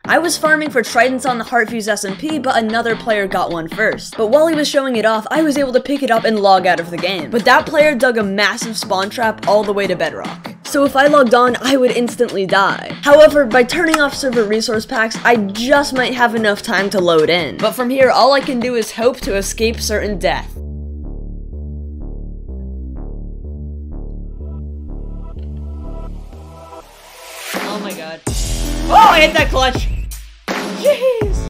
I was farming for tridents on the Heartfuse SMP, but another player got one first. But while he was showing it off, I was able to pick it up and log out of the game. But that player dug a massive spawn trap all the way to bedrock. So if I logged on, I would instantly die. However, by turning off server resource packs, I just might have enough time to load in. But from here, all I can do is hope to escape certain death. Oh my god. Oh, I hit that clutch!